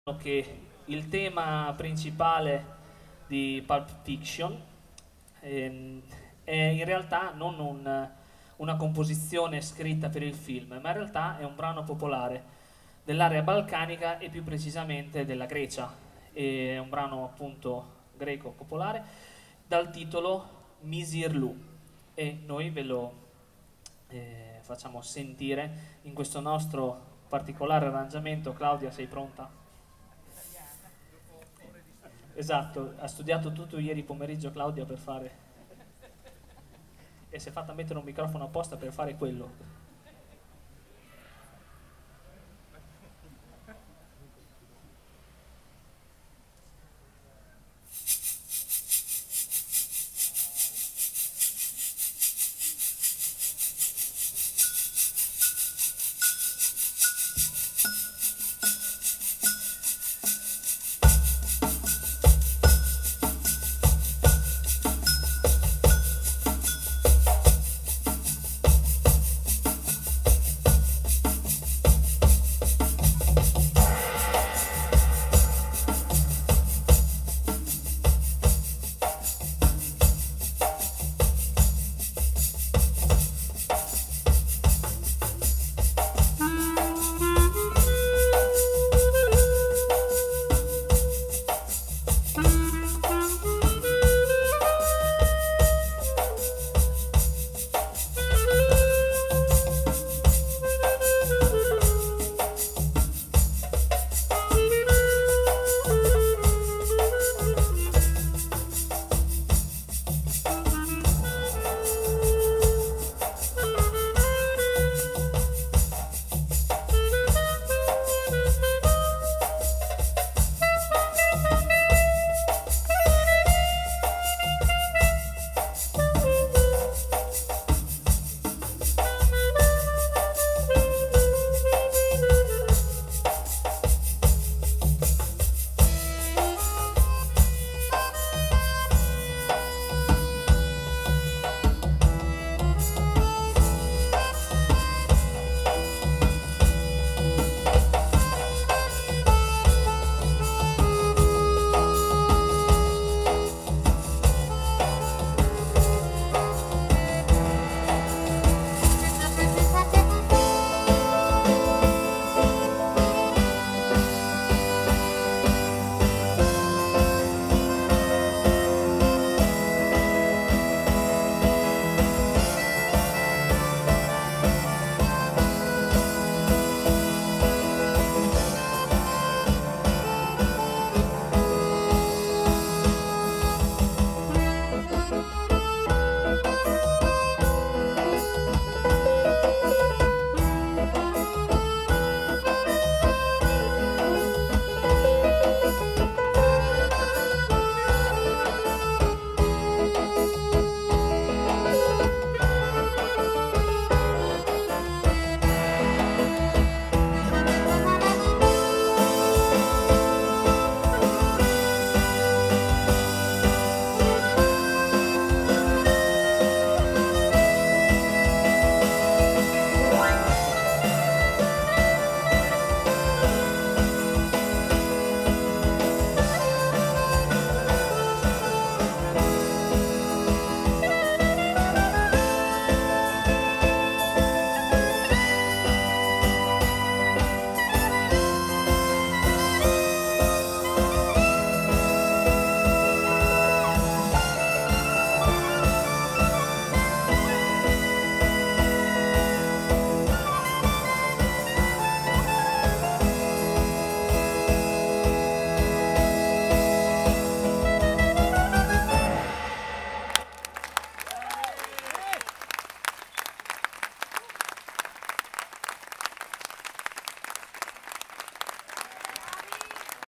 che il tema principale di Pulp Fiction è in realtà non una composizione scritta per il film, ma in realtà è un brano popolare dell'area balcanica e più precisamente della Grecia. È un brano appunto greco popolare dal titolo Misirlou e noi ve lo facciamo sentire in questo nostro particolare arrangiamento. Claudia, sei pronta? Esatto, ha studiato tutto ieri pomeriggio Claudia per fare e si è fatta mettere un microfono apposta per fare quello.